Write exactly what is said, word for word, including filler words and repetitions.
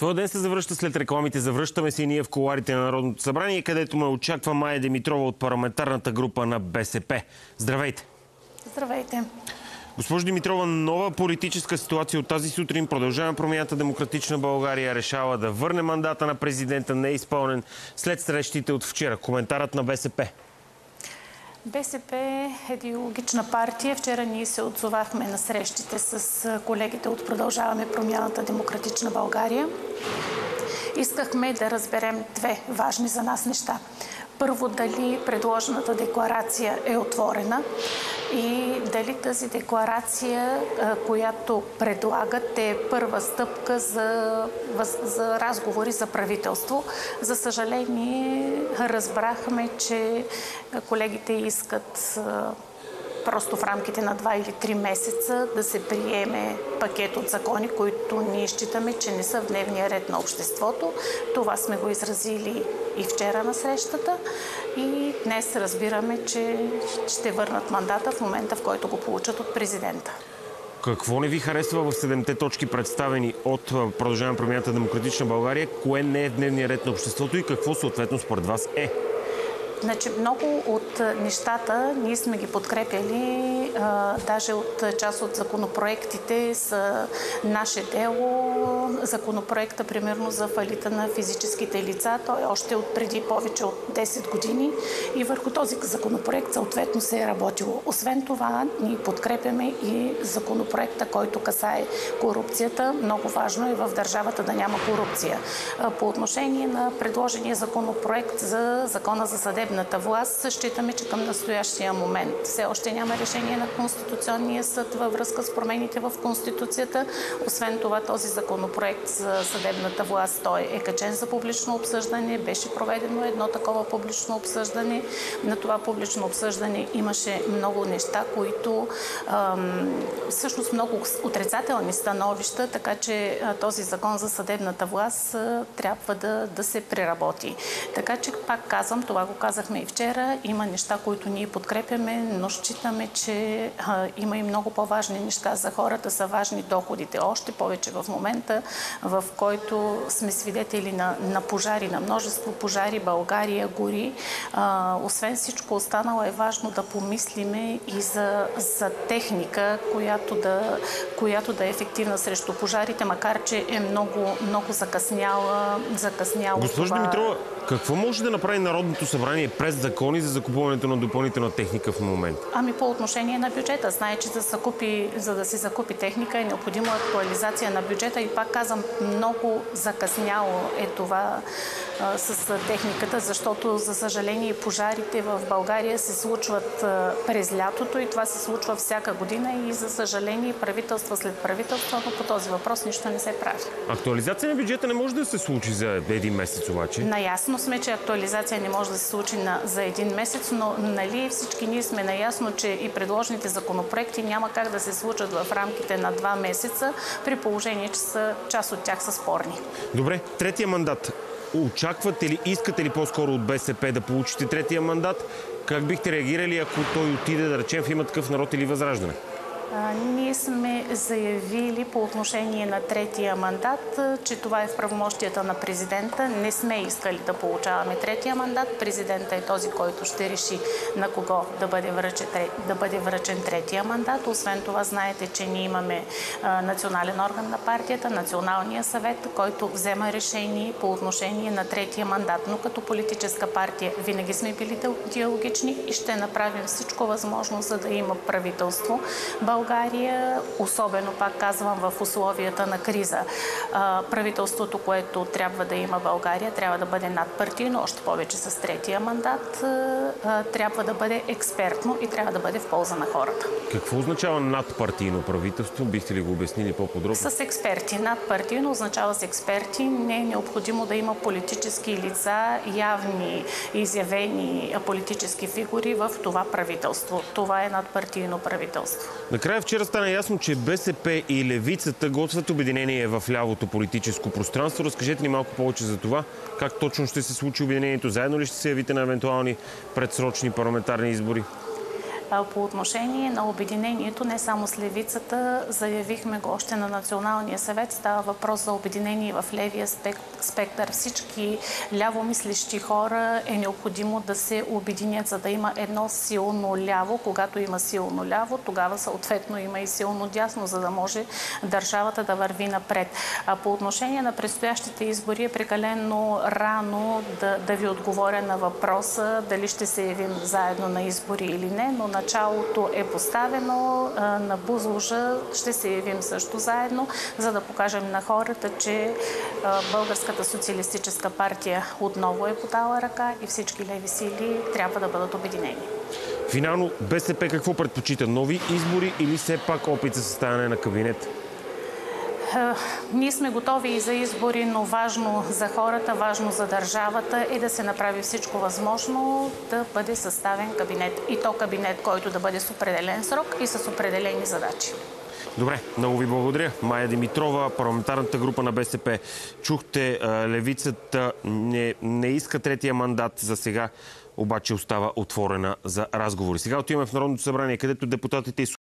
Твоя ден се завръща след рекламите. Завръщаме се и ние в кулоарите на Народното събрание, където ме очаква Мая Димитрова от парламентарната група на БСП. Здравейте! Здравейте! Госпожо Димитрова, нова политическа ситуация от тази сутрин. Продължаваме промяната Демократична България решава да върне мандата на президента неизпълнен след срещите от вчера. Коментарът на БСП. БСП е идеологична партия. Вчера ние се отзовахме на срещите с колегите от Продължаваме промяната Демократична България. Искахме да разберем две важни за нас неща. Първо, дали предложената декларация е отворена и дали тази декларация, която предлагат, е първа стъпка за, за разговори за правителство. За съжаление, разбрахме, че колегите искат просто в рамките на два или три месеца да се приеме пакет от закони, които ние считаме, че не са в дневния ред на обществото. Това сме го изразили и вчера на срещата. И днес разбираме, че ще върнат мандата в момента, в който го получат от президента. Какво не ви харесва в седемте точки, представени от Продължаваме промяната Демократична България? Кое не е в дневния ред на обществото и какво съответно според вас е? Значи, много от нещата ние сме ги подкрепяли, а, даже от част от законопроектите са наше дело. Законопроекта, примерно, за фалита на физическите лица, той е още от преди повече от десет години и върху този законопроект съответно се е работило. Освен това, ние подкрепяме и законопроекта, който касае корупцията. Много важно е в държавата да няма корупция. По отношение на предложения законопроект за Закона за съдебната власт, считаме, че към настоящия момент все още няма решение на Конституционния съд във връзка с промените в Конституцията. Освен това, този законопроект за съдебната власт, той е качен за публично обсъждане. Беше проведено едно такова публично обсъждане. На това публично обсъждане имаше много неща, които ам, всъщност много отрицателни становища, така че а, този закон за съдебната власт а, трябва да, да се преработи. Така че, пак казвам, това го казахме и вчера, има неща, които ние подкрепяме, но считаме, че а, има и много по-важни неща за хората, са важни доходите. Още повече в момента, в който сме свидетели на, на пожари, на множество пожари, България гори. А, освен всичко останало е важно да помислиме и за, за техника, която да, която да е ефективна срещу пожарите, макар че е много, много закъсняла, закъсняла. Госпожо Димитрова, какво може да направи Народното събрание през закони за закупуването на допълнителна техника в момента? Ами по отношение на бюджета. Знае, че да закупи, за да се закупи техника е необходима актуализация на бюджета и пак казвам, много закъсняло е това а, с техниката, защото за съжаление пожарите в България се случват а, през лятото и това се случва всяка година и за съжаление правителства след правителства, но по този въпрос нищо не се прави. Актуализация на бюджета не може да се случи за един месец обаче. Наясно сме, че актуализация не може да се случи на, за един месец, но нали всички ние сме наясно, че и предложените законопроекти няма как да се случат в рамките на два месеца, при положение, че са, част от тях са спорни. Добре, третия мандат. Очаквате ли, искате ли по-скоро от БСП да получите третия мандат? Как бихте реагирали, ако той отиде, да речем, в Има такъв народ или Възраждане? А, ние сме заявили по отношение на третия мандат, че това е в правомощията на президента. Не сме искали да получаваме третия мандат. Президента е този, който ще реши на кого да бъде връчен, да бъде връчен третия мандат. Освен това, знаете, че ние имаме а, национален орган на партията, Националния съвет, който взема решение по отношение на третия мандат. Но като политическа партия винаги сме били диалогични и ще направим всичко възможно, за да има правителство. България, особено, пак казвам, в условията на криза. Правителството, което трябва да има България, трябва да бъде надпартийно, още повече с третия мандат, трябва да бъде експертно и трябва да бъде в полза на хората. Какво означава надпартийно правителство? Бихте ли го обяснили по-подробно? С експерти. Надпартийно означава с експерти. Не е необходимо да има политически лица, явни, изявени политически фигури в това правителство. Това е надпартийно правителство. Накрая вчера стана ясно, че БСП и Левицата готвят обединение в лявото политическо пространство. Разкажете ни малко повече за това. Как точно ще се случи обединението? Заедно ли ще се явите на евентуални предсрочни парламентарни избори? По отношение на обединението, не само с левицата, заявихме го още на Националния съвет. Става въпрос за обединение в левия спектър. Всички лявомислещи хора е необходимо да се обединят, за да има едно силно ляво. Когато има силно ляво, тогава съответно има и силно дясно, за да може държавата да върви напред. А по отношение на предстоящите избори е прекалено рано да, да ви отговоря на въпроса дали ще се явим заедно на избори или не, но началото е поставено. На Бузлуджа ще се явим също заедно, за да покажем на хората, че Българската социалистическа партия отново е подала ръка и всички леви сили трябва да бъдат обединени. Финално, БСП какво предпочита? Нови избори или все пак опит за съставяне на кабинет? Ние сме готови и за избори, но важно за хората, важно за държавата е да се направи всичко възможно да бъде съставен кабинет. И то кабинет, който да бъде с определен срок и с определени задачи. Добре, много ви благодаря. Мая Димитрова, парламентарната група на БСП. Чухте, левицата не, не иска третия мандат за сега, обаче остава отворена за разговори. Сега отиваме в Народното събрание, където депутатите